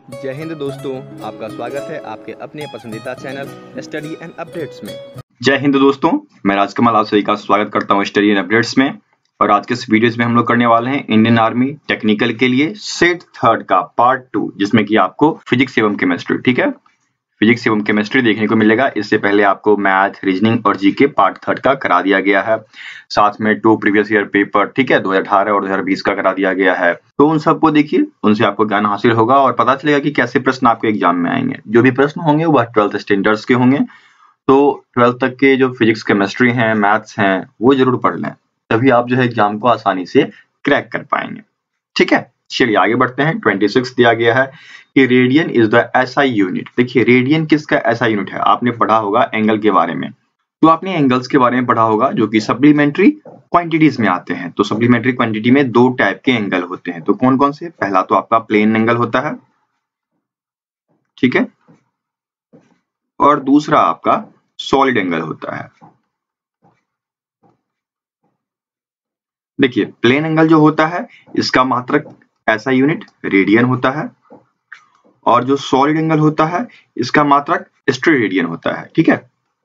जय हिंद दोस्तों, आपका स्वागत है आपके अपने पसंदीदा चैनल स्टडी एंड अपडेट्स में। जय हिंद दोस्तों, मैं राजकमल आप सभी का स्वागत करता हूं स्टडी एंड अपडेट्स में। और आज के इस वीडियोस में हम लोग करने वाले हैं इंडियन आर्मी टेक्निकल के लिए सेट थर्ड का पार्ट 2, जिसमें कि आपको फिजिक्स एवं केमिस्ट्री, ठीक है, फिजिक्स एवं केमिस्ट्री देखने को मिलेगा। इससे पहले आपको मैथ, रीजनिंग और जीके पार्ट थर्ड का करा दिया गया है। साथ में 2 प्रीवियस ईयर पेपर, ठीक है, 2018 और 2020 का करा दिया गया है। तो उन सबको देखिए, उनसे आपको ज्ञान हासिल होगा और पता चलेगा कि कैसे प्रश्न आपके एग्जाम में आएंगे। जो भी प्रश्न होंगे वह 12th स्टैंडर्ड्स के होंगे। तो 12th तक के जो फिजिक्स केमिस्ट्री हैं, मैथ्स हैं, वो जरूर पढ़ लें, तभी आप जो है एग्जाम को आसानी से क्रैक कर पाएंगे। ठीक है, चलिए आगे बढ़ते हैं। 26 दिया गया है कि radian is the SI unit. देखिए, रेडियन किसका एसआई यूनिट है? आपने पढ़ा होगा एंगल के बारे में, तो आपने एंगल्स के बारे में पढ़ा होगा जो कि सप्लीमेंट्री क्वांटिटीज में आते हैं। तो सप्लीमेंट्री क्वांटिटी में 2 टाइप के एंगल होते हैं। तो कौन कौन से? पहला तो आपका प्लेन एंगल होता है, ठीक है, और दूसरा आपका सॉलिड एंगल होता है। देखिए, प्लेन एंगल जो होता है इसका मात्रक ऐसा यूनिट रेडियन होता है, और जो सॉलिड एंगल होता है इसका मात्रक स्टेरेडियन होता है। ठीक है,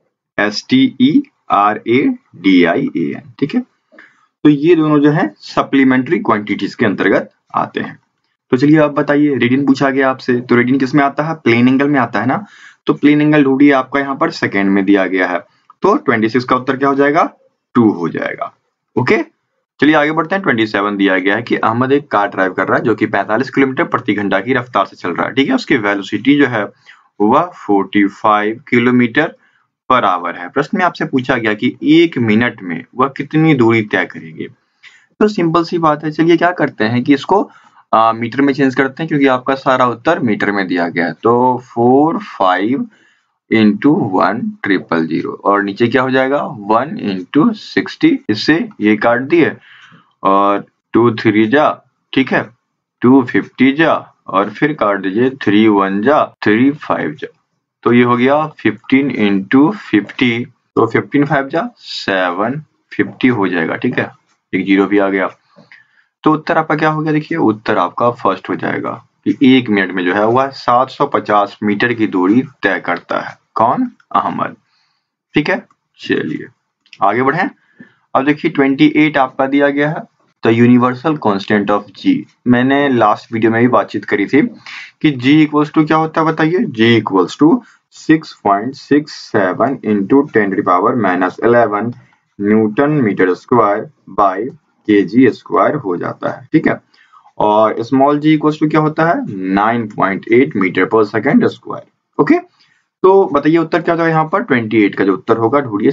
STERADIAN, ठीक है। तो ये दोनों जो है सप्लीमेंट्री क्वांटिटीज के अंतर्गत आते हैं। तो चलिए आप बताइए, रेडियन पूछा गया आपसे, तो रेडियन किस में आता है? प्लेन एंगल में आता है ना। तो प्लेन एंगल ढूंढिए, आपका यहाँ पर सेकेंड में दिया गया है। तो 26 का उत्तर क्या हो जाएगा? 2 हो जाएगा। ओके, चलिए आगे बढ़ते हैं। 27 दिया गया है कि अहमद एक कार ड्राइव कर रहा है जो कि 45 किलोमीटर प्रति घंटा की रफ्तार से चल रहा है। ठीक है, उसकी वेलोसिटी जो है वह 45 किलोमीटर पर आवर है। प्रश्न में आपसे पूछा गया कि 1 मिनट में वह कितनी दूरी तय करेगी। तो सिंपल सी बात है, चलिए क्या करते हैं कि इसको मीटर में चेंज करते हैं, क्योंकि आपका सारा उत्तर मीटर में दिया गया है। तो 45 इंटू 1,000 और नीचे क्या हो जाएगा? 1 इंटू 60। इससे ये काट दिए और 2 3 जा, ठीक है, 250 जा, और फिर काट दीजिए 3 1 जा, 3 5 जा। तो ये हो गया 15 इंटू 50। तो 15 5 जा 750 हो जाएगा। ठीक है, एक जीरो भी आ गया। तो उत्तर आपका क्या हो गया? देखिए, उत्तर आपका फर्स्ट हो जाएगा कि 1 मिनट में जो है वह 750 मीटर की दूरी तय करता है। कौन? अहमद। ठीक है, चलिए आगे बढ़े। अब देखिए 28 आपका दिया गया है, the universal constant of G. मैंने लास्ट वीडियो में भी बातचीत करी थी कि जी इक्वल्स टू क्या होता है, बताइए। G equals to 6.67 into 10⁻⁻11 newton metre square by KG square हो जाता है। ठीक है, और स्मॉल जी इक्वल्स टू क्या होता है? 9.8 मीटर पर सेकेंड स्क्वायर। ओके, तो बताइए उत्तर क्या होगा यहाँ पर? 28 का जो उत्तर होगा ढूंढिए।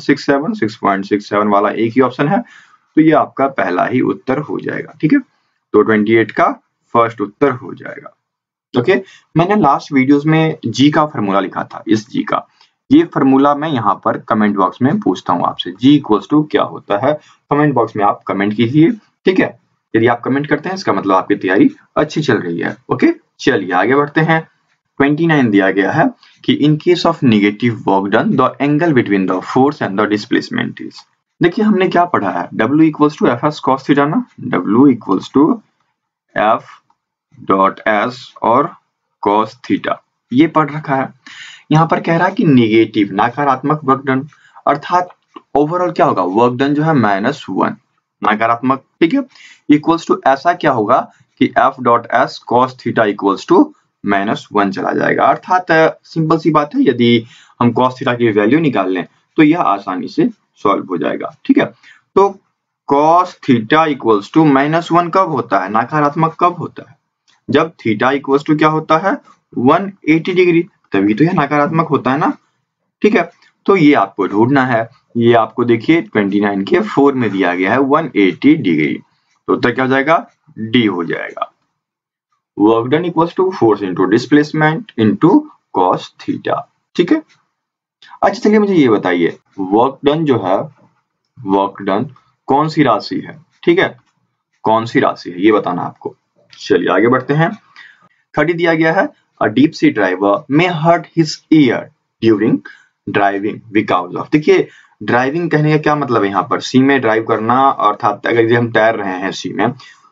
6.67 वाला एक ही ऑप्शन है, तो ये आपका पहला ही उत्तर हो जाएगा। ठीक है, तो 28 का फर्स्ट उत्तर हो जाएगा। ओके, मैंने लास्ट वीडियोस में जी का फॉर्मूला लिखा था, इस जी का। ये फॉर्मूला मैं यहाँ पर कमेंट बॉक्स में पूछता हूँ आपसे, जी इक्वल्स टू क्या होता है? कमेंट बॉक्स में आप कमेंट कीजिए। ठीक है, यदि आप कमेंट करते हैं इसका मतलब आपकी तैयारी अच्छी चल रही है। ओके, चलिए आगे बढ़ते हैं। 29 दिया गया है कि in case of negative work done the angle between the force and the displacement is. देखिए, हमने क्या पढ़ा है? W equals to F S cos theta ना। W equals to F dot S और कॉस थीटा, ये पढ़ रखा है। यहाँ पर कह रहा है कि नेगेटिव नकारात्मक वर्क डन, अर्थात ओवरऑल क्या होगा? वर्क डन जो है -1 नकारात्मक। ठीक है, इक्वल्स टू ऐसा क्या होगा कि F dot S cos theta equals to -1 चला जाएगा। अर्थात सिंपल सी बात है, यदि हम cos थीटा की वैल्यू निकाल लें तो यह आसानी से सॉल्व हो जाएगा। ठीक है, तो cos थीटा इक्वल्स टू -1 कब होता है? नकारात्मक कब होता है? जब थीटा इक्वल्स टू क्या होता है? 180 डिग्री, तभी तो यह नकारात्मक होता है ना। ठीक है, तो ये आपको ढूंढना है। ये आपको देखिए 29 के 4 में दिया गया है 180 डिग्री। तो उत्तर क्या हो जाएगा? डी हो जाएगा। Work done equals to force into displacement into cos theta. ठीक है, अच्छा चलिए मुझे ये बताइए, वर्क डन जो है, वर्क डन कौन सी राशि है? ठीक है, कौन सी राशि है ये बताना आपको। चलिए आगे बढ़ते हैं। 30 दिया गया है, a deep sea driver may hurt his ear during driving because of. देखिए, ड्राइविंग कहने का क्या मतलब है यहाँ पर? सी में ड्राइव करना, अर्थात अगर हम तैर रहे हैं सी में,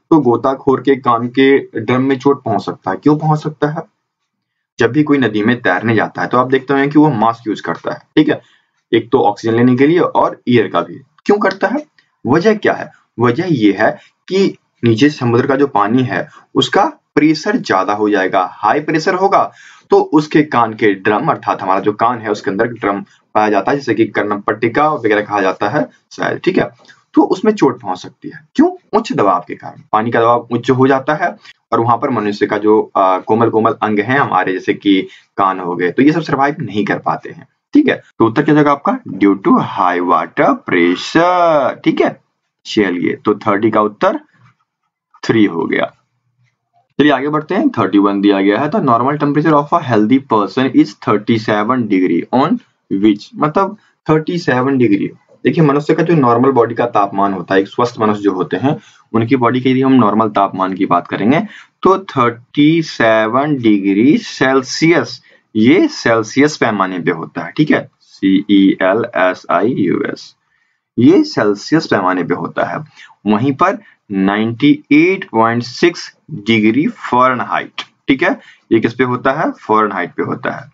तो गोताखोर के कान के ड्रम में चोट पहुंच सकता है। क्यों पहुंच सकता है? जब भी कोई नदी में तैरने जाता है तो आप देखते हैं कि वो मास्क यूज करता है, ठीक है, एक तो ऑक्सीजन लेने के लिए और ईयर का भी। क्यों करता है? वजह क्या है? वजह ये है कि नीचे समुद्र का जो पानी है उसका प्रेशर ज्यादा हो जाएगा, हाई प्रेशर होगा तो उसके कान के ड्रम, अर्थात हमारा जो कान है उसके अंदर ड्रम पाया जाता है, जैसे कि कर्णपट्टिका वगैरह कहा जाता है शायद, ठीक है, तो उसमें चोट पहुंच सकती है। क्यों? उच्च दबाव के कारण पानी का दबाव उच्च हो जाता है और वहां पर मनुष्य का जो कोमल कोमल अंग है हमारे, जैसे कि कान हो गए, तो ये सब सर्वाइव नहीं कर पाते हैं, ठीक है। तो उत्तर क्या जाएगा आपका? Due to high water pressure, ठीक है। चलिए, तो 30 का उत्तर 3 हो गया। चलिए आगे बढ़ते हैं। 31 दिया गया है, तो normal temperature of a healthy person is 37 degree on which, मतलब 37 डिग्री। देखिए, मनुष्य का जो नॉर्मल बॉडी का तापमान होता है, एक स्वस्थ मनुष्य जो होते हैं उनकी बॉडी के यदि हम नॉर्मल तापमान की बात करेंगे तो 37 डिग्री सेल्सियस, ये सेल्सियस पैमाने पे होता है, ठीक है, CELSIUS, ये सेल्सियस पैमाने पे होता है। वहीं पर 98.6 डिग्री फ़ारेनहाइट, ठीक है, ये किस पे होता है? फ़ारेनहाइट पे होता है,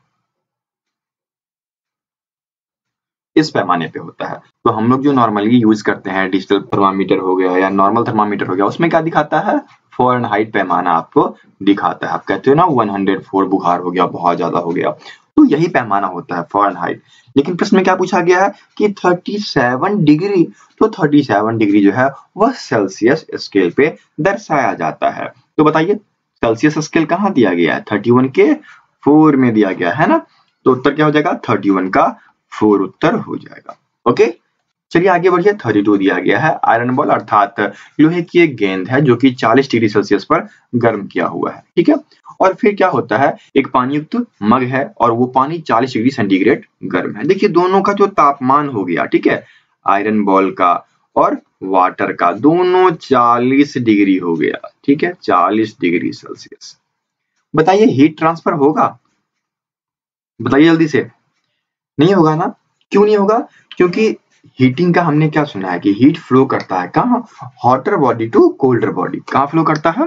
इस पैमाने पे होता है। तो हम लोग जो नॉर्मली यूज करते हैं, डिजिटल थर्मामीटर हो गया या नॉर्मल थर्मामीटर हो गया, उसमें क्या दिखाता है? फ़ारेनहाइट पैमाना आपको दिखाता है। आप कहते हो ना 104 बुखार हो गया, बहुत ज्यादा हो गया, तो यही पैमाना होता है फ़ारेनहाइट। लेकिन प्रश्न में क्या पूछा गया है कि 37 डिग्री, तो 37 डिग्री जो है वह सेल्सियस स्केल पे दर्शाया जाता है। तो बताइए सेल्सियस स्केल कहाँ दिया गया है? 31 के 4 में दिया गया है ना, तो उत्तर क्या हो जाएगा? 31 का 4 उत्तर हो जाएगा। ओके, चलिए आगे बढ़िए। 32 दिया गया है, आयरन बॉल अर्थात लोहे की एक गेंद है जो कि 40 डिग्री सेल्सियस पर गर्म किया हुआ है, ठीक है। और फिर क्या होता है, एक पानी युक्त मग है और वो पानी 40 डिग्री सेंटीग्रेड गर्म है। देखिए दोनों का जो तापमान हो गया, ठीक है, आयरन बॉल का और वाटर का, दोनों 40 डिग्री हो गया, ठीक है, 40 डिग्री सेल्सियस। बताइए हीट ट्रांसफर होगा? बताइए जल्दी से। नहीं होगा ना? क्यों नहीं होगा? क्योंकि हीटिंग का हमने क्या सुना है कि हीट फ्लो करता है कहाँ? Hotter body to colder body. कहाँ फ्लो करता है?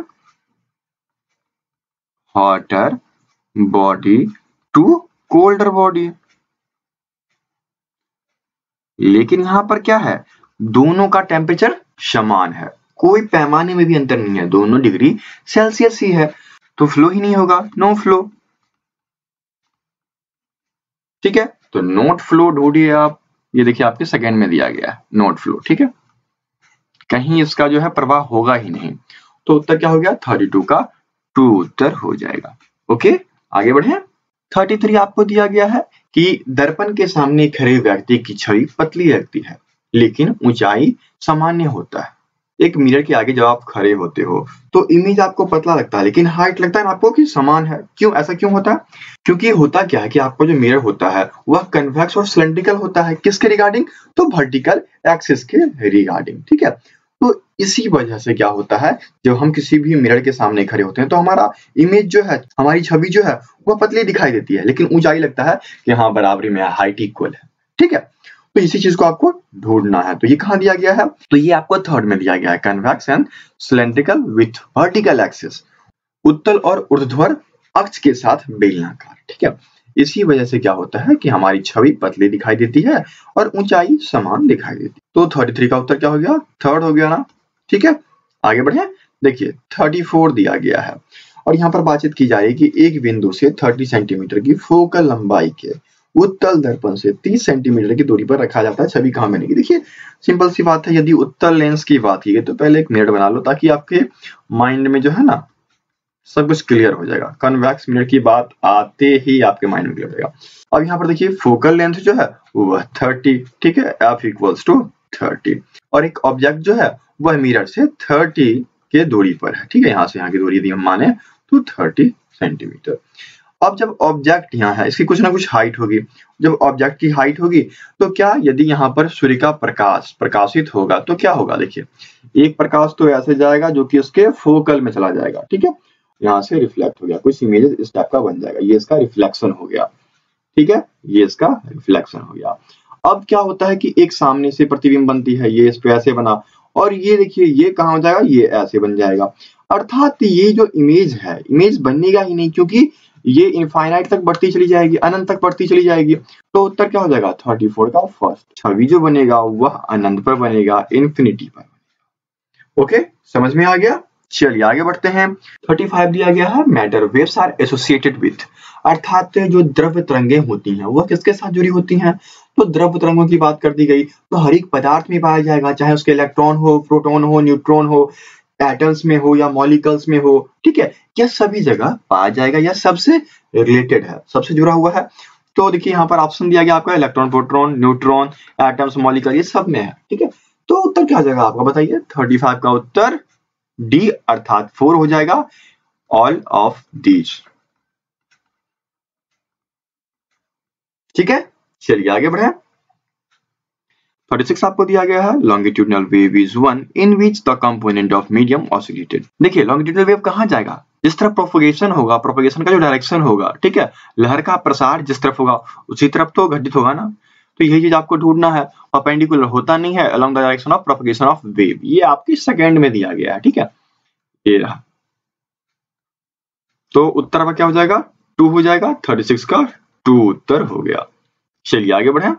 Hotter body to colder body. लेकिन यहां पर क्या है, दोनों का टेम्परेचर समान है, कोई पैमाने में भी अंतर नहीं है, दोनों डिग्री सेल्सियस ही है, तो फ्लो ही नहीं होगा, नो फ्लो, ठीक है। तो नोट फ्लो ढूंढिए आप, ये देखिए आपके सेकंड में दिया गया है नोट फ्लो, ठीक है, कहीं इसका जो है प्रवाह होगा ही नहीं। तो उत्तर क्या हो गया? 32 का 2 उत्तर हो जाएगा। ओके, आगे बढ़े। 33 आपको दिया गया है कि दर्पण के सामने खड़े व्यक्ति की छवि पतली लगती है लेकिन ऊंचाई सामान्य होता है। एक मिरर के आगे जब आप खड़े होते हो तो इमेज आपको पतला लगता है लेकिन हाइट लगता है ना आपको कि समान है। क्यों? ऐसा क्यों होता है? क्योंकि होता क्या है कि आपका जो मिरर होता है वह कन्वेक्स और सिलेंड्रिकल होता है। किसके रिगार्डिंग? तो वर्टिकल एक्सिस के रिगार्डिंग, ठीक है। तो इसी वजह से क्या होता है, जब हम किसी भी मिरर के सामने खड़े होते हैं तो हमारा इमेज जो है, हमारी छवि जो है वह पतली दिखाई देती है लेकिन ऊंचाई लगता है कि हाँ बराबरी में है, हाइट इक्वल है, ठीक है। तो इसी चीज को आपको ढूंढना है। तो ये कहाँ दिया गया है? तो ये आपको थर्ड में दिया गया है, convex and cylindrical with vertical axis, उत्तल और ऊर्ध्वाधर अक्ष के साथ बेलनाकार, ठीक है। इसी वजह से क्या होता है कि हमारी छवि पतली दिखाई देती है और ऊंचाई समान दिखाई देती है। तो 33 का उत्तर क्या हो गया? थर्ड हो गया ना, ठीक है। आगे बढ़े। देखिए 34 दिया गया है और यहाँ पर बातचीत की जा रही है कि एक बिंदु से 30 सेंटीमीटर की फोकल लंबाई के उत्तल दर्पण से 30 सेंटीमीटर की दूरी पर रखा जाता है छवि कहाँ बनेगी। देखिए सिंपल सी बात है, यदि उत्तल लेंस की बात की तो पहले एक मिनट बना लो ताकि आपके माइंड में जो है ना सब कुछ क्लियर हो जाएगा। कन्वेक्स मिरर की बात आते ही आपके माइंड में क्लियर हो जाएगा। अब यहाँ पर देखिए फोकल लेंथ जो है वह 30, ठीक है, F इक्वल्स टू 30 और एक ऑब्जेक्ट जो है वह मिरर से 30 के दूरी पर है, ठीक है। यहाँ से यहाँ की दूरी यदि हम माने तो 30 सेंटीमीटर। अब जब ऑब्जेक्ट यहाँ है इसकी कुछ ना कुछ हाइट होगी। जब ऑब्जेक्ट की हाइट होगी तो क्या यदि यहाँ पर सूर्य का प्रकाश प्रकाशित होगा तो क्या होगा? देखिए एक प्रकाश तो ऐसे जाएगा जो कि उसके फोकल में चला जाएगा, ठीक है, यहाँ से रिफ्लेक्ट हो गया, कुछ इमेजेस इस टाइप का बन जाएगा, ये इसका रिफ्लेक्शन हो गया, ठीक है, ये इसका रिफ्लेक्शन हो गया। अब क्या होता है कि एक सामने से प्रतिबिंब बनती है, ये इस पे ऐसे बना और ये देखिए ये कहाँ हो जाएगा, ये ऐसे बन जाएगा। अर्थात ये जो इमेज है, इमेज बनेगा ही नहीं, क्योंकि ये इनफाइनाइट तक बढ़ती चली जाएगी, अनंत तक बढ़ती चली जाएगी। तो उत्तर क्या हो जाएगा, 34 का फर्स्ट। छवि जो बनेगा वह अनंत पर बनेगा, इन्फिनिटी पर। ओके, समझ में आ गया। चलिए आगे बढ़ते हैं। 35 दिया गया है, matter waves are associated with, अर्थात जो द्रव्य तरंगें होती हैं वह किसके साथ जुड़ी होती हैं, तो द्रव्य तरंगों की बात कर दी गई। तो हर एक पदार्थ में पाया जाएगा, चाहे उसके इलेक्ट्रॉन हो, प्रोटॉन हो, न्यूट्रॉन हो, एटम्स में हो या मॉलिक्यूल्स में हो, ठीक है, यह सभी जगह पाया जाएगा, यह सबसे रिलेटेड है, सबसे जुड़ा हुआ है। तो देखिए यहाँ पर ऑप्शन दिया गया आपका electron, proton, neutron, atoms, molecule, ये सब में है, ठीक है। तो उत्तर क्या हो जाएगा आपका, बताइए। 35 का उत्तर डी अर्थात 4 हो जाएगा, ऑल ऑफ दीज। ठीक है, चलिए आगे बढ़े। 36 आपको दिया गया है, longitudinal wave is one in which the component of medium oscillated. देखिए लॉन्गिट्यूडनल वेव कहां जाएगा, जिस तरफ प्रोपगेशन होगा, प्रोपगेशन का जो डायरेक्शन होगा, ठीक है, लहर का प्रसार जिस तरफ होगा उसी तरफ तो घटित होगा ना। तो यही चीज आपको ढूंढना है, परपेंडिकुलर होता नहीं है, along the direction of propagation of wave. ये आपके सेकंड में दिया गया है, ठीक है, ये रहा। तो उत्तर आपका क्या हो जाएगा, 2 हो जाएगा। 36 का 2 उत्तर हो गया। चलिए आगे बढ़े।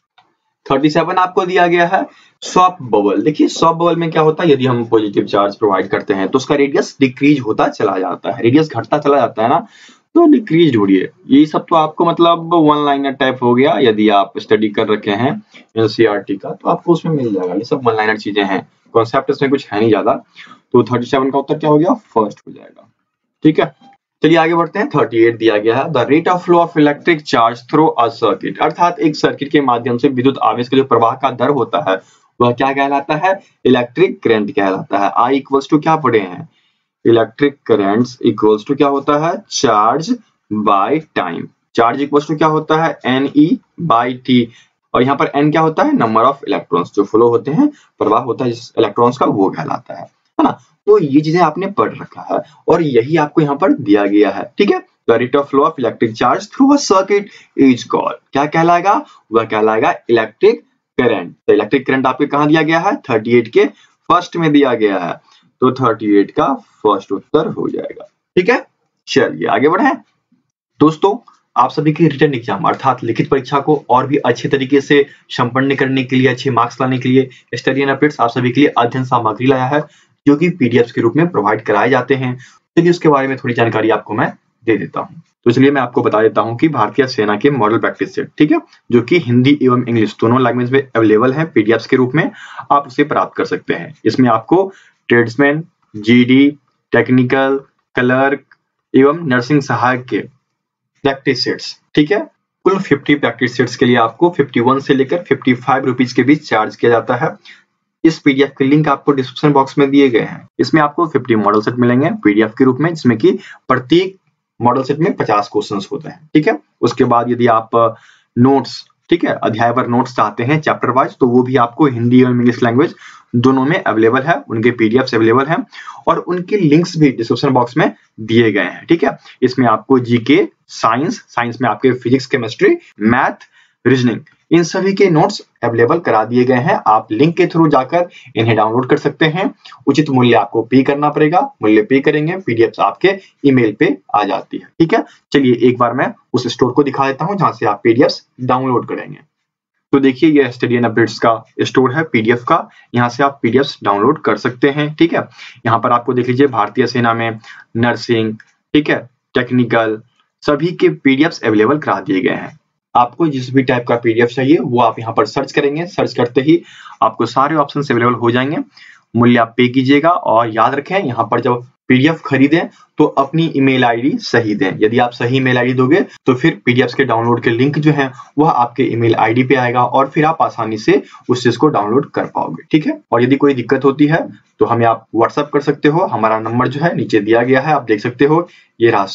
37 आपको दिया गया है, सॉफ्ट बबल। देखिए सॉफ्ट बबल में क्या होता है, यदि हम पॉजिटिव चार्ज प्रोवाइड करते हैं तो उसका रेडियस डिक्रीज होता चला जाता है, रेडियस घटता चला जाता है ना, तो डिक्रीज ढूंढिए। ये सब तो आपको मतलब वन लाइनर टाइप हो गया, यदि आप स्टडी कर रखे हैं एनसीईआरटी का तो आपको उसमें मिल जाएगा। ये सब वन लाइनर चीजें हैं, कॉन्सेप्ट इसमें कुछ है नहीं ज्यादा। तो 37 का उत्तर क्या हो गया, फर्स्ट हो जाएगा। ठीक है, चलिए आगे बढ़ते हैं। 38 दिया गया है, the rate of flow of electric charge through a circuit, अर्थात एक सर्किट के माध्यम से विद्युत आवेश का जो प्रवाह का दर होता है वह क्या कहलाता है, इलेक्ट्रिक करंट कहलाता है। I इक्वल्स टू क्या पढ़े हैं, इलेक्ट्रिक करंट इक्वल्स टू क्या होता है, charge by time. Charge equals to क्या होता है, NE बाय T, और यहाँ पर N क्या होता है, नंबर ऑफ इलेक्ट्रॉन्स जो फ्लो होते हैं, प्रवाह होता है जिस इलेक्ट्रॉन्स का, वो कहलाता है ना। तो ये चीजें आपने पढ़ रखा है और यही आपको यहाँ पर दिया गया है। ठीक है, the rate of flow of electric charge through a circuit is called, क्या कहलाएगा, वह कहलाएगा इलेक्ट्रिक करंट। तो इलेक्ट्रिक करंट आपके कहाँ दिया गया है, 38 के फर्स्ट में दिया गया है, तो 38 का फर्स्ट उत्तर हो जाएगा। ठीक है, चलिए आगे बढ़े। दोस्तों आप सभी की रिटन एग्जाम अर्थात लिखित परीक्षा को और भी अच्छे तरीके से संपन्न करने के लिए, अच्छे मार्क्स लाने के लिए स्टडी एंड अपडेट्स आप सभी के लिए अध्ययन सामग्री लाया है, जो कि पीडीएफ के रूप में प्रोवाइड कराए जाते हैं। चलिए उसके बारे में थोड़ी जानकारी आपको मैं दे देता हूं। तो इसलिए मैं आपको बता देता हूं कि भारतीय सेना के मॉडल प्रैक्टिस सेट, ठीक है, जो कि हिंदी एवं इंग्लिश दोनों लैंग्वेज में अवेलेबल है पीडीएफ के रूप में, आप उसे प्राप्त कर सकते हैं। इसमें आपको ट्रेड्समैन, जीडी, टेक्निकल, क्लर्क एवं नर्सिंग सहायक के प्रैक्टिस सेट्स, ठीक है, कुल 50 प्रैक्टिस सेट्स के लिए आपको 51 से लेकर 55 रुपीज के बीच चार्ज किया जाता है। इस पीडीएफ के लिंक आपको डिस्क्रिप्शन बॉक्स में दिए गए हैं। इसमें आपको 50 मॉडल सेट मिलेंगे पीडीएफ के रूप में, जिसमें कि प्रत्येक मॉडल सेट में 50 क्वेश्चंस होते हैं। ठीक है, उसके बाद यदि आप नोट्स, ठीक है, अध्याय पर नोट्स चाहते हैं चैप्टर वाइज, तो वो भी आपको हिंदी और इंग्लिश लैंग्वेज दोनों में अवेलेबल है, उनके पीडीएफ अवेलेबल हैं और उनके लिंक्स भी डिस्क्रिप्शन बॉक्स में दिए गए हैं। ठीक है, इसमें आपको जीके, साइंस में आपके फिजिक्स, केमिस्ट्री, मैथ, रीजनिंग, इन सभी के नोट्स अवेलेबल करा दिए गए हैं। आप लिंक के थ्रू जाकर इन्हें डाउनलोड कर सकते हैं। उचित मूल्य आपको पे करना पड़ेगा, मूल्य पे करेंगे, पीडीएफ आपके ईमेल पे आ जाती है। ठीक है, चलिए एक बार मैं उस स्टोर को दिखा देता हूं जहां से आप पीडीएफ डाउनलोड करेंगे। तो देखिए ये स्टडी एंड अपडेट्स का स्टोर है पीडीएफ का, यहाँ से आप पीडीएफ डाउनलोड कर सकते हैं। ठीक है, यहाँ पर आपको देख लीजिए भारतीय सेना में नर्सिंग, ठीक है, टेक्निकल, सभी के पीडीएफ अवेलेबल करा दिए गए हैं। आपको जिस भी टाइप का पीडीएफ चाहिए वो आप यहाँ पर सर्च करेंगे, सर्च करते ही आपको सारे ऑप्शन अवेलेबल हो जाएंगे। मूल्य आप पे कीजिएगा और याद रखें यहाँ पर जब पीडीएफ खरीदें तो अपनी ईमेल आईडी सही दें। यदि आप सही ईमेल आईडी दोगे तो फिर पीडीएफ के डाउनलोड के लिंक जो है वह आपके ईमेल आईडी पे आएगा और फिर आप आसानी से उस चीज को डाउनलोड कर पाओगे। ठीक है, और यदि कोई दिक्कत होती है तो हमें आप व्हाट्सएप कर सकते हो, हमारा नंबर जो है नीचे दिया गया है, आप देख सकते हो, ये रहा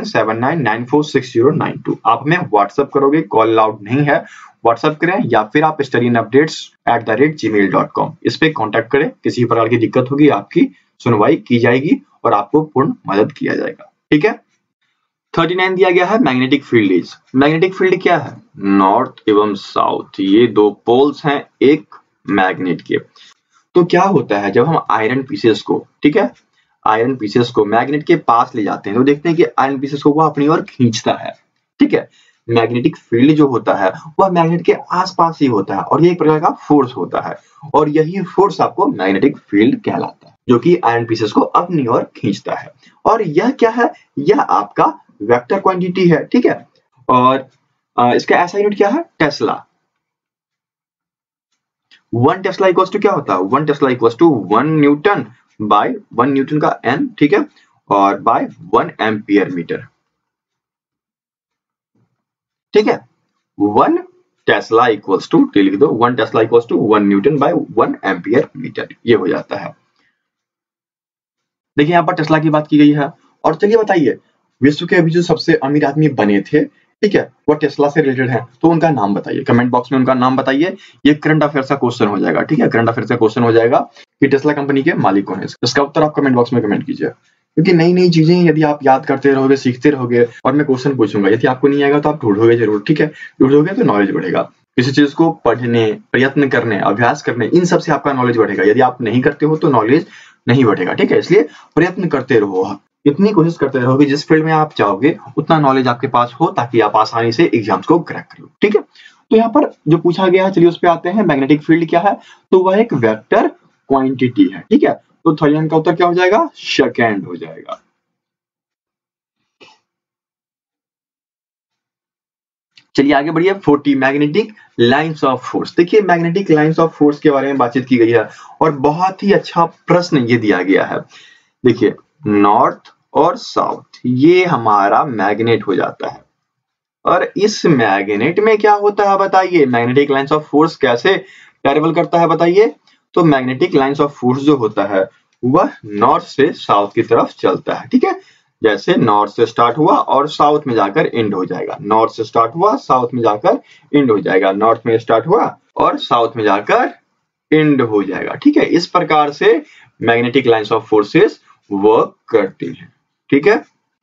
7979946092। आप हमें व्हाट्सएप करोगे, कॉल अलाउड नहीं है, व्हाट्सएप करें या फिर आप studyandupdates@gmail.com इस पे कांटेक्ट करें। किसी प्रकार की दिक्कत होगी आपकी सुनवाई की जाएगी और आपको पूर्ण मदद किया जाएगा। ठीक है, 39 दिया गया है, magnetic field is, magnetic field क्या है, नॉर्थ एवं साउथ, ये दो पोल्स हैं एक मैग्नेट के। तो क्या होता है, जब हम आयरन पीसेस को, ठीक है, आयरन पीसेस को मैग्नेट के पास ले जाते हैं तो देखते हैं कि आयरन पीसेस को वो अपनी ओर खींचता है, ठीक है। मैग्नेटिक फील्ड जो होता है वह मैग्नेट के आसपास ही होता है और ये एक प्रकार का फोर्स होता है और यही फोर्स आपको मैग्नेटिक फील्ड कहलाता है, जो कि आयरन पीसेस को अपनी ओर खींचता है। और यह क्या है, यह आपका वेक्टर क्वांटिटी है, ठीक है। और इसका ऐसा यूनिट क्या है, टेस्ला। 1 टेस्ला इक्वल्स टू क्या होता है, 1 tesla equals to 1 newton by 1 newton का n, ठीक है, और बाय 1 एम्पियर मीटर, ठीक है। 1 टेस्ला इक्वल्स टू, लिख दो 1 tesla equals to 1 newton by 1 ampere metre, ये हो जाता है। देखिए यहाँ पर टेस्ला की बात की गई है। और चलिए बताइए, विश्व के अभी जो सबसे अमीर आदमी बने थे, ठीक है, वो टेस्ला से रिलेटेड है, तो उनका नाम बताइए, कमेंट बॉक्स में उनका नाम बताइए। ये करंट अफेयर्स का क्वेश्चन हो जाएगा, ठीक है, करंट अफेयर्स का क्वेश्चन हो जाएगा कि टेस्ला कंपनी के मालिक कौन है। इसका उत्तर आप कमेंट बॉक्स में कमेंट कीजिए, क्योंकि नई नई चीजें यदि आप याद करते रहोगे, सीखते रहोगे और मैं क्वेश्चन पूछूंगा, यदि आपको नहीं आएगा तो आप ढूंढोगे जरूर, ठीक है, ढूंढोगे तो नॉलेज बढ़ेगा। किसी चीज को पढ़ने, प्रयत्न करने, अभ्यास करने, इन सब से आपका नॉलेज बढ़ेगा। यदि आप नहीं करते हो तो नॉलेज नहीं बढ़ेगा, ठीक है। इसलिए प्रयत्न करते रहो, इतनी कोशिश करते रहो कि जिस फील्ड में आप चाहोगे उतना नॉलेज आपके पास हो, ताकि आप आसानी से एग्जाम्स को क्रैक कर लो, ठीक है। तो यहाँ पर जो पूछा गया है, चलिए उस पर आते हैं। मैग्नेटिक फील्ड क्या है, तो वह एक वेक्टर क्वांटिटी है, ठीक है। तो 31 का उत्तर क्या हो जाएगा, सेकेंड हो जाएगा। चलिए आगे बढ़िए। 40 मैग्नेटिक लाइंस ऑफ फोर्स। देखिए मैग्नेटिक लाइंस ऑफ फोर्स के बारे में बातचीत की गई है और बहुत ही अच्छा प्रश्न ये दिया गया है। देखिए नॉर्थ और साउथ ये हमारा मैग्नेट हो जाता है और इस मैग्नेट में क्या होता है बताइए, मैग्नेटिक लाइंस ऑफ फोर्स कैसे ट्रेवल करता है बताइए। तो मैग्नेटिक लाइंस ऑफ फोर्स जो होता है वह नॉर्थ से साउथ की तरफ चलता है, ठीक है। जैसे नॉर्थ से स्टार्ट हुआ और साउथ में जाकर एंड हो जाएगा, नॉर्थ से स्टार्ट हुआ साउथ में जाकर एंड हो जाएगा, नॉर्थ में स्टार्ट हुआ और साउथ में जाकर एंड हो जाएगा, ठीक है। इस प्रकार से magnetic lines of forces work करती हैं, ठीक है।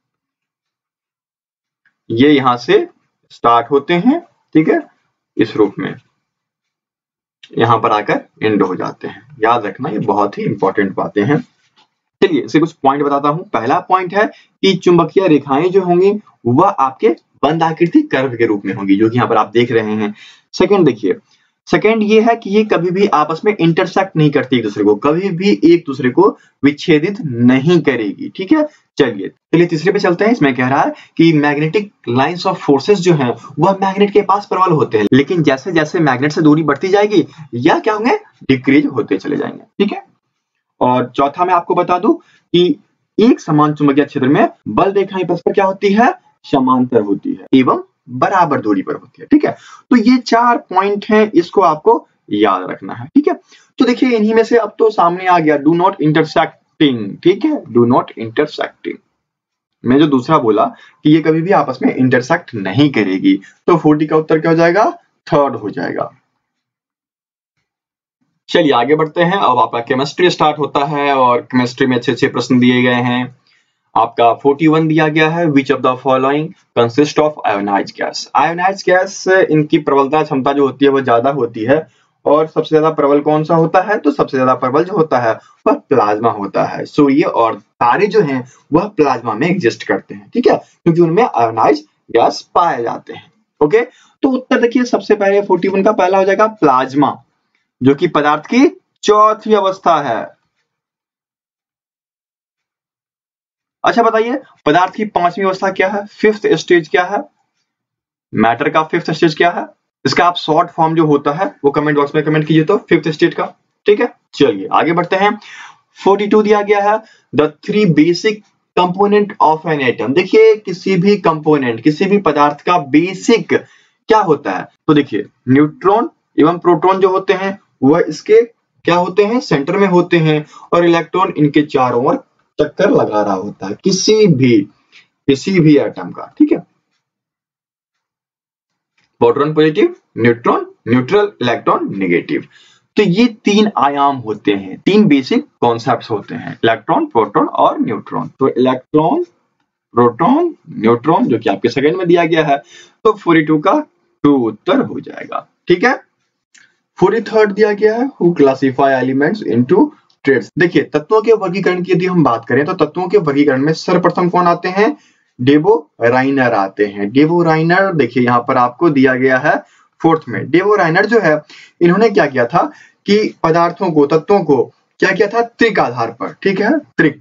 ये यहां से स्टार्ट होते हैं, ठीक है, इस रूप में यहां पर आकर एंड हो जाते हैं। याद रखना ये बहुत ही इंपॉर्टेंट बातें हैं। चलिए इसे कुछ पॉइंट बताता हूं। पहला पॉइंट है कि चुंबकीय रेखाएं जो होंगी वह आपके बंद आकृति कर्व के रूप में होंगी, जो कि यहाँ पर आप देख रहे हैं। सेकंड देखिए, सेकंड ये है कि ये कभी भी आपस में इंटरसेक्ट नहीं करती एक दूसरे को, कभी भी एक दूसरे को विच्छेदित नहीं करेगी, ठीक है। चलिए तीसरे पे चलते हैं। इसमें कह रहा है कि मैग्नेटिक लाइंस ऑफ फोर्सेस जो हैं वह मैग्नेट के पास प्रबल होते हैं, लेकिन जैसे जैसे मैग्नेट से दूरी बढ़ती जाएगी या क्या होंगे, डिक्रीज होते चले जाएंगे, ठीक है। और चौथा मैं आपको बता दूं कि एक समान चुंबकीय क्षेत्र में बल रेखाएं परस्पर क्या होती है, समांतर होती है एवं बराबर दूरी पर होती है, ठीक है। तो ये 4 पॉइंट हैं, इसको आपको याद रखना है, ठीक है। तो देखिए इन्हीं में से अब तो सामने आ गया, डू नॉट इंटरसेक्टिंग, ठीक है, डू नॉट इंटरसेक्टिंग। मैं जो दूसरा बोला कि ये कभी भी आपस में इंटरसेक्ट नहीं करेगी, तो 40 का उत्तर क्या हो जाएगा, थर्ड हो जाएगा। चलिए आगे बढ़ते हैं। अब आपका केमिस्ट्री स्टार्ट होता है और केमिस्ट्री में अच्छे प्रश्न दिए गए हैं। आपका 41 दिया गया है, which of the following consist of ionise gas. Ionise gas इनकी प्रबलता क्षमता जो होती है वह ज्यादा होती है और सबसे ज्यादा प्रबल कौन सा होता है, तो सबसे ज्यादा प्रबल जो होता है वह प्लाज्मा होता है। सूर्य और तारे जो हैं वह प्लाज्मा में एग्जिस्ट करते हैं, ठीक है, क्योंकि उनमें आयोनाइज गैस पाए जाते हैं। ओके, तो उत्तर देखिए सबसे पहले 41 का पहला हो जाएगा प्लाज्मा, जो कि पदार्थ की चौथी अवस्था है। अच्छा बताइए पदार्थ की 5वीं अवस्था क्या है, फिफ्थ स्टेज क्या है, मैटर का फिफ्थ स्टेज क्या है। इसका आप शॉर्ट फॉर्म जो होता है वो कमेंट बॉक्स में कमेंट कीजिए तो फिफ्थ स्टेज का, ठीक है। चलिए आगे बढ़ते हैं। 42 दिया गया है, the 3 basic component of an atom. देखिए किसी भी कंपोनेंट, किसी भी पदार्थ का बेसिक क्या होता है, तो देखिए न्यूट्रॉन एवं प्रोटॉन जो होते हैं वह इसके क्या होते हैं, सेंटर में होते हैं और इलेक्ट्रॉन इनके चारों ओर चक्कर लगा रहा होता है, किसी भी एटम का, ठीक है। Proton positive, neutron neutral, electron negative. तो ये 3 आयाम होते हैं, 3 बेसिक कॉन्सेप्ट्स होते हैं, इलेक्ट्रॉन, प्रोटॉन और न्यूट्रॉन। तो इलेक्ट्रॉन, प्रोटॉन, न्यूट्रॉन, जो कि आपके सेकंड में दिया गया है, तो 42 का 2 उत्तर हो जाएगा, ठीक है। 43rd दिया गया है, who classify elements into trades. देखिए तत्वों के वर्गीकरण की यदि हम बात करें तो तत्वों के वर्गीकरण में सर्वप्रथम कौन आते हैं? डेबो राइनर आते हैं। डेबो राइनर देखिए यहाँ पर आपको दिया गया है 4th में। डेबो राइनर जो है इन्होंने क्या किया था कि पदार्थों को, तत्वों को क्या किया था? त्रिक आधार पर, ठीक है,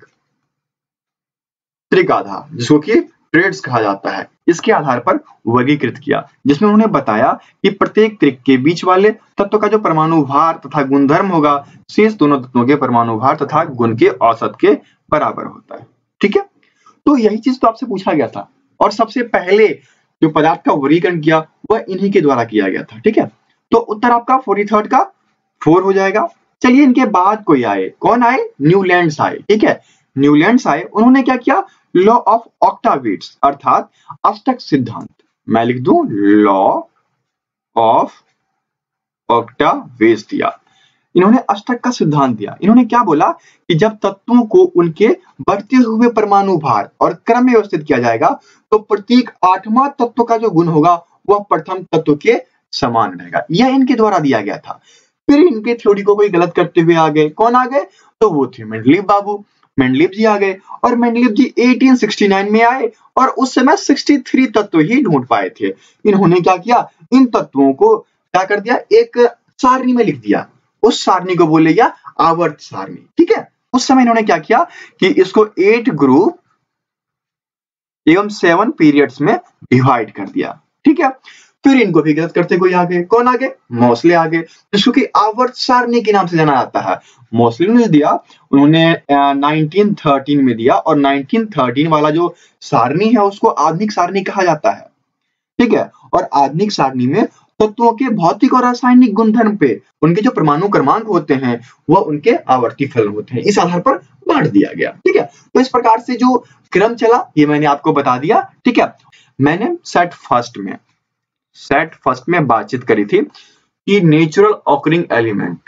त्रिक आधार, जिसको कि ट्रेड्स कहा जाता है, इसके आधार पर वर्गीकृत किया, जिसमें उन्होंने बताया कि प्रत्येक त्रिक के बीच वाले तत्व का जो परमाणु भार तथा गुणधर्म होगा शेष दोनों तत्वों के परमाणु भार तथा गुण के औसत के बराबर होता है। ठीक है, तो यही चीज तो आपसे पूछा गया था और सबसे पहले जो पदार्थ का वर्गीकरण किया वह इन्हीं के द्वारा किया गया था। ठीक है, तो उत्तर आपका 43rd का 4 हो जाएगा। चलिए इनके बाद कोई आए, कौन आए? न्यूलैंड्स आए। ठीक है, न्यूलैंड्स आए, उन्होंने क्या किया? लॉ ऑफ ऑक्टावेट्स अर्थात अष्टक सिद्धांत। मैं लिख दूं लॉ ऑफ ऑक्टावेट्स दिया। इन्होंने अष्टक का सिद्धांत दिया। इन्होंने क्या बोला कि जब तत्वों को उनके बढ़ते हुए परमाणु भार और क्रम में व्यवस्थित किया जाएगा तो प्रत्येक 8वां तत्व का जो गुण होगा वह प्रथम तत्व के समान रहेगा। यह इनके द्वारा दिया गया था। फिर इनके थ्योरी को कोई गलत करते हुए आ गए। कौन आ गए? तो वो थे मेंडलीव बाबू। मेंडलीव जी आ गए और मेंडलीव जी 1869 में आए और उस समय 63 तत्व ही ढूंढ पाए थे। इन्होंने क्या किया? इन तत्वों को क्या कर दिया? एक सारणी में लिख दिया। उस सारणी को बोले गया आवर्त सारणी। ठीक है, उस समय इन्होंने क्या किया कि इसको 8 ग्रुप एवं 7 पीरियड्स में डिवाइड कर दिया। ठीक है, फिर इनको भी गलत करते कोई आ गए। कौन आ गए? मोसले आ गए, जिसको कि आवर्त सारणी के नाम से जाना जाता है। मोसले ने दिया, उन्होंने 1913 में दिया और 1913 वाला जो सारणी है उसको आधुनिक सारणी कहा जाता है। ठीक है, और आधुनिक सारणी में तत्वों के भौतिक और रासायनिक गुणधर्म पे उनके जो परमाणु क्रमांक होते हैं वह उनके आवर्ती फलन होते हैं, इस आधार पर बांट दिया गया। ठीक है, तो इस प्रकार से जो क्रम चला ये मैंने आपको बता दिया। ठीक है, मैंने सेट फर्स्ट में बातचीत करी थी कि नेचुरल ऑकरिंग एलिमेंट,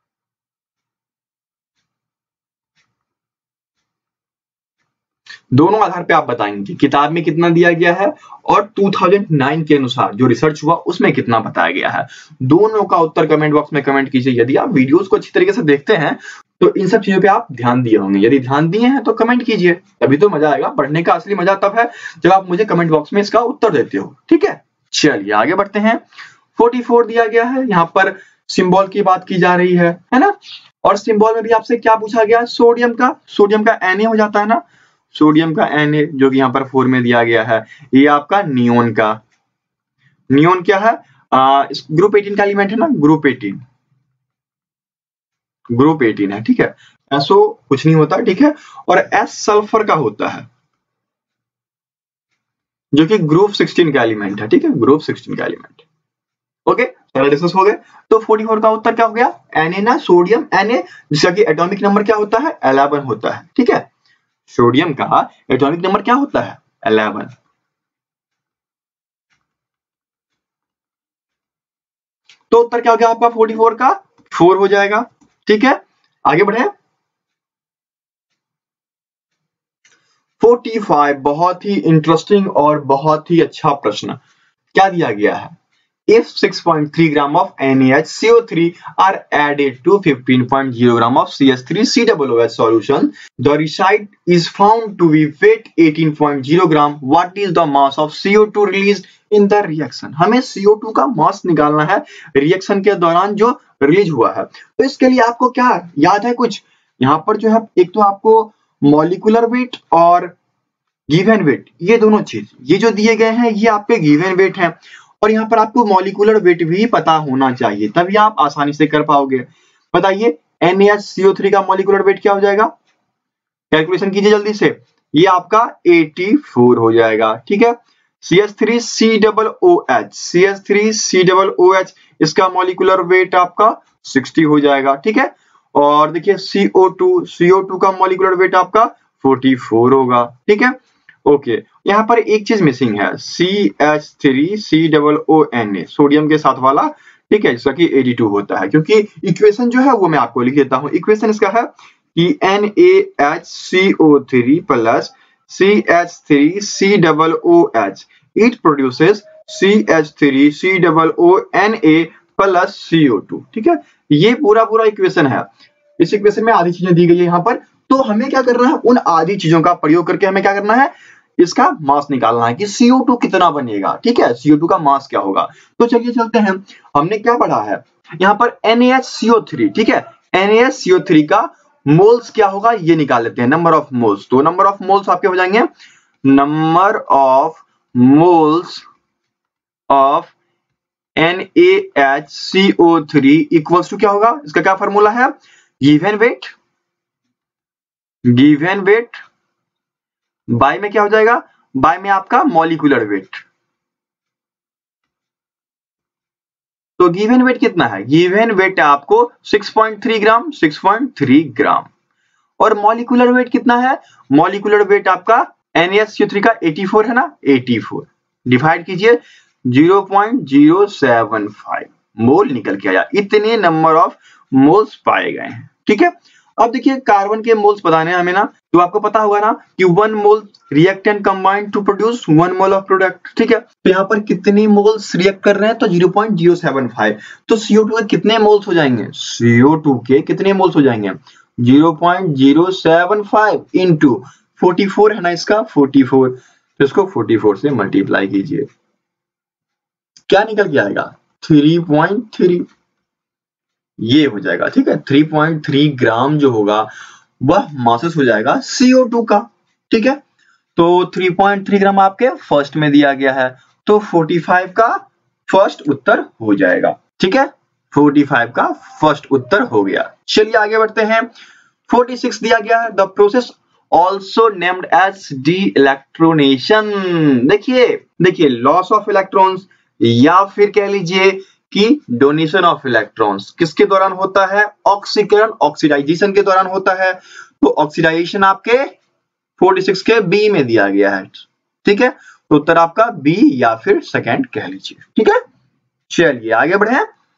दोनों आधार पे आप बताएंगे किताब में कितना दिया गया है और 2009 के अनुसार जो रिसर्च हुआ उसमें कितना बताया गया है। दोनों का उत्तर कमेंट बॉक्स में कमेंट कीजिए। यदि आप वीडियोस को अच्छी तरीके से देखते हैं तो इन सब चीजों पे आप ध्यान दिए होंगे। यदि ध्यान दिए हैं तो कमेंट कीजिए, तभी तो मजा आएगा। पढ़ने का असली मजा तब है जब आप मुझे कमेंट बॉक्स में इसका उत्तर देते हो। ठीक है, चलिए आगे बढ़ते हैं। 44 दिया गया है, यहाँ पर सिंबल की बात की जा रही है ना। और सिंबल में भी आपसे क्या पूछा गया? सोडियम का Na हो जाता है ना। सोडियम का Na जो कि यहाँ पर 4 में दिया गया है, ये आपका नियोन का। नियोन क्या है? ग्रुप 18 का एलिमेंट है ना, ग्रुप 18 है। ठीक है, SO कुछ नहीं होता। ठीक है, और S सल्फर का होता है जो कि ग्रुप 16 का एलिमेंट है। ठीक है, ग्रुप 16 का एलिमेंट। ओके, सारा डिस्कस हो गए। तो 44 का उत्तर क्या हो गया? Na ना, सोडियम Na, जिसका कि एटॉमिक नंबर क्या होता है? 11 होता है। ठीक है, सोडियम का एटॉमिक नंबर क्या होता है? 11। तो उत्तर क्या हो गया आपका? 44 का 4 हो जाएगा। ठीक है, आगे बढ़े। 45 बहुत ही इंटरेस्टिंग और बहुत ही अच्छा प्रश्न। क्या दिया गया है? If 6.3 gram of NaHCO3 are added to 15.0 gram of CH3COOH solution, the residue is found to be weight 18.0 gram. What is the mass of CO2 released in the reaction? हमें CO2 का मास निकालना है रिएक्शन के दौरान जो release हुआ है। तो इसके लिए आपको क्या याद है कुछ? यहाँ पर जो है एक तो आपको मॉलिक्यूलर वेट और गिवन वेट, ये दोनों चीज ये जो दिए गए हैं ये आपके गिवन वेट हैं और यहाँ पर आपको मॉलिक्यूलर वेट भी पता होना चाहिए, तभी आप आसानी से कर पाओगे। बताइए NaHCO3 का मॉलिक्यूलर वेट क्या हो जाएगा? कैलकुलेशन कीजिए जल्दी से। ये आपका 84 हो जाएगा। ठीक है, CH3COOH इसका मॉलिक्यूलर वेट आपका 60 हो जाएगा। ठीक है, और देखिए CO2 का मॉलिक्यूलर वेट आपका 44 होगा। ठीक है, ओके, यहाँ पर एक चीज मिसिंग है, CH3COONA सोडियम के साथ वाला। ठीक है, जिसका कि 82 होता है, क्योंकि इक्वेशन जो है वो मैं आपको लिख देता हूँ। इक्वेशन इसका है कि NaHCO3 plus CH3COOH it produces CH3COONA plus CO2। ठीक है, ये पूरा पूरा इक्वेशन है। इस इक्वेशन में आधी चीजें दी गई है यहाँ पर, तो हमें क्या करना है, उन आधी चीजों का प्रयोग करके हमें क्या करना है, इसका मास निकालना है कि CO2 कितना बनेगा। ठीक है, CO2 का मास क्या होगा। तो चलिए चलते हैं, हमने क्या पढ़ा है यहाँ पर NaHCO3। ठीक है, NaHCO3 का मोल्स क्या होगा ये निकाल लेते हैं, नंबर ऑफ मोल्स। तो नंबर ऑफ मोल्स आपके हो जाएंगे, number of moles of NaHCO3 equals to क्या होगा, इसका क्या फॉर्मूला है, गिवन वेट बाय में क्या हो जाएगा, बाय में आपका मॉलिक्यूलर वेट। तो गिवन वेट कितना है, गिवन वेट आपको 6.3 ग्राम, 6.3 ग्राम। और मॉलिक्यूलर वेट कितना है, मॉलिक्यूलर वेट आपका NaHCO3 का 84 है ना, 84 डिवाइड कीजिए 0.075 मोल निकल के आया। इतने नंबर ऑफ मोल्स पाए गए हैं। ठीक है, अब देखिए कार्बन के मोल्स बताने हैं हमें ना, तो आपको पता होगा ना कि 1 mole reactant combine to produce 1 mole of product. ठीक है, तो यहाँ पर कितनी मोल्स रिएक्ट कर रहे हैं, तो 0.075। तो CO2 के कितने मोल्स हो जाएंगे, CO2 के कितने मोल्स हो जाएंगे, 0.075 इंटू 44 है ना इसका 44, तो इसको 44 से मल्टीप्लाई कीजिए, क्या निकल के आएगा 3.3, ये हो जाएगा। ठीक है, 3.3 ग्राम जो होगा वह मासेस हो जाएगा CO2 का। ठीक है, तो 3.3 ग्राम आपके फर्स्ट में दिया गया है, तो 45 का फर्स्ट उत्तर हो जाएगा। ठीक है, 45 का फर्स्ट उत्तर हो गया। चलिए आगे बढ़ते हैं, 46 दिया गया है, the process also named as de electronation. देखिए लॉस ऑफ इलेक्ट्रॉन्स या फिर कह लीजिए कि डोनेशन ऑफ इलेक्ट्रॉन्स किसके दौरान होता है, ऑक्सीकरण ऑक्सीडाइजेशन के दौरान होता है। तो ऑक्सीडाइजेशन आपके 46 के बी में दिया गया है। ठीक है, तो उत्तर आपका बी या फिर सेकंड कह लीजिए। ठीक है, चलिए आगे बढ़े।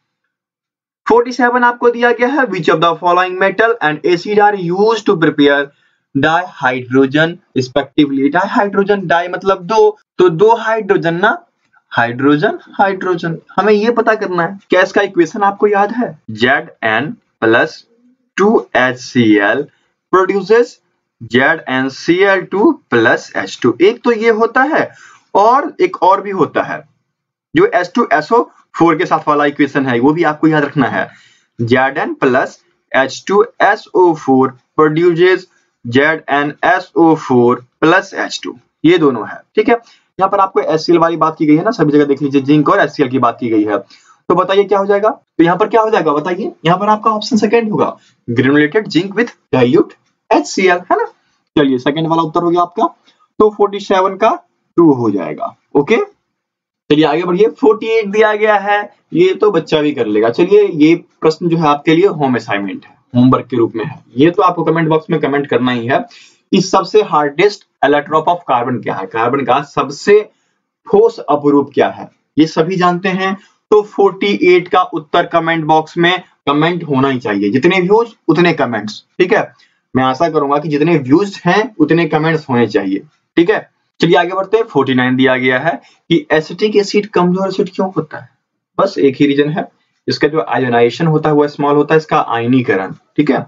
47 आपको दिया गया है, which of the following metal and acid are used to prepare dihydrogen respectively. Dihydrogen, di मतलब दो, तो दो हाइड्रोजन ना, हाइड्रोजन हमें ये पता करना है। क्या इसका इक्वेशन आपको याद है, Zn+2HCl प्रोड्यूसेस ZnCl2+H2। एक तो ये होता है और एक और भी होता है जो H2SO4 के साथ वाला इक्वेशन है, वो भी आपको याद रखना है। Zn+H2SO4 प्रोड्यूसेस ZnSO4+H2, ये दोनों है। ठीक है, यहाँ पर आपको HCl वाली बात की गई है ना, सभी जगह देख लीजिए जिंक और HCl की बात की गई है। तो बताइए क्या हो जाएगा, तो यहाँ पर क्या हो जाएगा बताइए, यहाँ पर आपका ऑप्शन सेकंड होगा, granulated zinc with dilute HCl, है ना। चलिए सेकंड वाला उत्तर हो गया आपका, तो 47 का 2 हो जाएगा। ओके, चलिए आगे बढ़िए। 48 दिया गया है, ये तो बच्चा भी कर लेगा। चलिए ये प्रश्न जो है आपके लिए होम असाइनमेंट है, होमवर्क के रूप में है। ये तो आपको कमेंट बॉक्स में कमेंट करना ही है कि सबसे हार्डेस्ट एलोट्रोप ऑफ कार्बन क्या है, कार्बन का सबसे ठोस अपरूप क्या है, ये सभी जानते हैं। तो 48 का उत्तर कमेंट बॉक्स में कमेंट होना ही चाहिए, जितने व्यूज उतने कमेंट्स। ठीक है, मैं आशा करूंगा कि जितने व्यूज हैं उतने कमेंट्स होने चाहिए। ठीक है, चलिए आगे बढ़ते हैं। 49 दिया गया है कि एसिटिक एसिड कमजोर एसिड क्यों होता है, बस एक ही रीजन है, इसका जो आयोनाइजेशन होता है वो स्मॉल होता है, इसका आयनीकरण। ठीक है,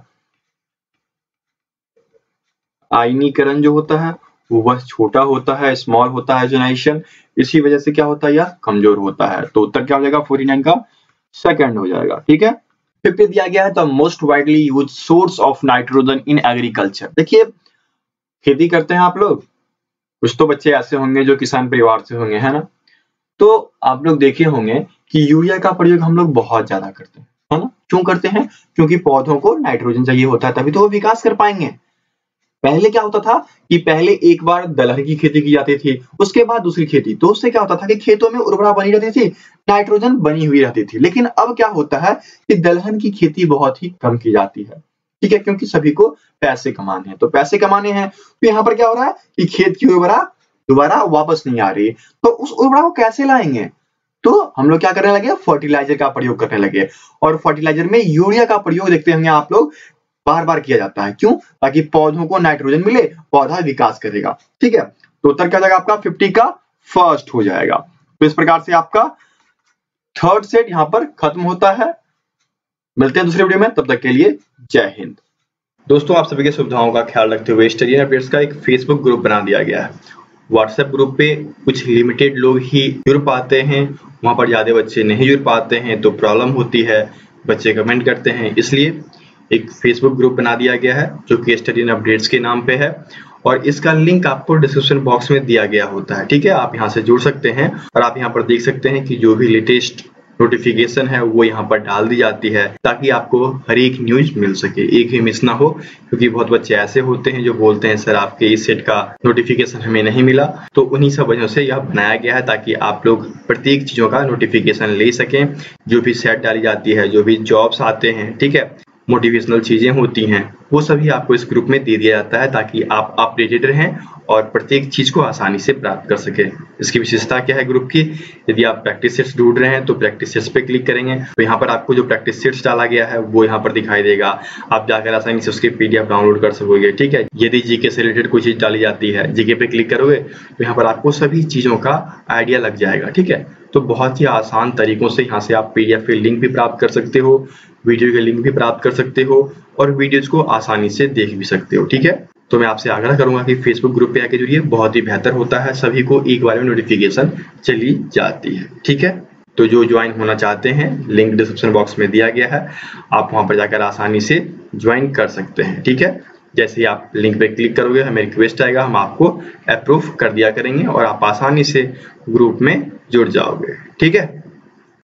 आयनीकरण जो होता है वह छोटा होता है, स्मॉल होता है आयोनाइजेशन, इसी वजह से क्या होता है, यह कमजोर होता है। तो उत्तर क्या हो जाएगा, 49 का सेकंड हो जाएगा। ठीक है, 50 दिया गया है, the most widely used source of nitrogen in agriculture. देखिए खेती करते हैं आप लोग, कुछ तो बच्चे ऐसे होंगे जो किसान परिवार से होंगे, है ना। तो आप लोग देखे होंगे कि यूरिया का प्रयोग हम लोग बहुत ज्यादा करते हैं, है ना। क्यों करते हैं, क्योंकि पौधों को नाइट्रोजन चाहिए होता है, तभी तो वो विकास कर पाएंगे। पहले क्या होता था कि पहले एक बार दलहन की खेती की जाती थी, उसके बाद दूसरी खेती, तो उससे क्या होता था कि खेतों में उर्वरता बनी रहती थी, नाइट्रोजन बनी हुई रहती थी। लेकिन अब क्या होता है कि दलहन की खेती बहुत ही कम की जाती है। ठीक है, क्योंकि सभी को पैसे कमाने हैं, तो पैसे कमाने हैं, तो यहाँ पर क्या हो रहा है कि खेत की उर्वरता दोबारा वापस नहीं आ रही, तो उस उर्वरता को कैसे लाएंगे, तो हम लोग क्या करने लगे, फर्टिलाइजर का प्रयोग करने लगे। और फर्टिलाइजर में यूरिया का प्रयोग देखते होंगे आप लोग बार बार किया जाता है, क्यों, ताकि पौधों को नाइट्रोजन मिले, पौधा विकास करेगा। ठीक है, तो उत्तर क्या हो जाएगा आपका 50 का फर्स्ट हो जाएगा। तो इस प्रकार से आपका थर्ड सेट यहाँ पर खत्म होता है। मिलते हैं दूसरे वीडियो में, तब तक के लिए जय हिंद। दोस्तों, आप सभी की सुविधाओं का ख्याल रखते हुए स्टडी एंड अपडेट्स का एक फेसबुक ग्रुप बना दिया गया है। व्हाट्सएप ग्रुप पे कुछ लिमिटेड लोग ही जुड़ पाते हैं, वहां पर ज्यादा बच्चे नहीं जुड़ पाते हैं तो प्रॉब्लम होती है, बच्चे कमेंट करते हैं। इसलिए एक फेसबुक ग्रुप बना दिया गया है जो कि स्टडी एंड अपडेट्स के नाम पे है, और इसका लिंक आपको डिस्क्रिप्शन बॉक्स में दिया गया होता है। ठीक है, आप यहाँ से जुड़ सकते हैं और आप यहाँ पर देख सकते हैं कि जो भी लेटेस्ट नोटिफिकेशन है वो यहाँ पर डाल दी जाती है, ताकि आपको हर एक न्यूज मिल सके, एक भी मिस ना हो। क्योंकि बहुत बच्चे ऐसे होते हैं जो बोलते हैं सर आपके इस सेट का नोटिफिकेशन हमें नहीं मिला, तो उन्हीं सब वजह से यह बनाया गया है ताकि आप लोग प्रत्येक चीजों का नोटिफिकेशन ले सकें। जो भी सेट डाली जाती है, जो भी जॉब्स आते हैं, ठीक है, मोटिवेशनल चीजें होती हैं, वो सभी आपको इस ग्रुप में दे दिया जाता है ताकि आप अपडेटेड रहें और प्रत्येक चीज को आसानी से प्राप्त कर सके। इसकी विशेषता क्या है ग्रुप की? यदि आप प्रैक्टिस सेट्स ढूंढ रहे हैं तो प्रैक्टिस सेट्स पे क्लिक करेंगे तो यहाँ पर आपको जो प्रैक्टिस सेट्स डाला गया है वो यहाँ पर दिखाई देगा। आप जाकर आसानी से उसके PDF डाउनलोड कर सकोगे। ठीक है, यदि जीके से रिलेटेड कोई चीज डाली जाती है, जीके पे क्लिक करोगे तो यहाँ पर आपको सभी चीजों का आइडिया लग जाएगा। ठीक है, तो बहुत ही आसान तरीकों से यहाँ से आप PDF के लिंक भी प्राप्त कर सकते हो, वीडियो के लिंक भी प्राप्त कर सकते हो और वीडियोज को आसानी से देख भी सकते हो। ठीक है, तो मैं आपसे आग्रह करूंगा कि फेसबुक ग्रुप पे आके जुड़िए, बहुत ही बेहतर होता है, सभी को एक बार में नोटिफिकेशन चली जाती है। ठीक है, तो जो ज्वाइन होना चाहते हैं लिंक डिस्क्रिप्शन बॉक्स में दिया गया है, आप वहां पर जाकर आसानी से ज्वाइन कर सकते हैं। ठीक है, जैसे ही आप लिंक पे क्लिक करोगे हमें रिक्वेस्ट आएगा, हम आपको अप्रूव कर दिया करेंगे और आप आसानी से ग्रुप में जुड़ जाओगे। ठीक है।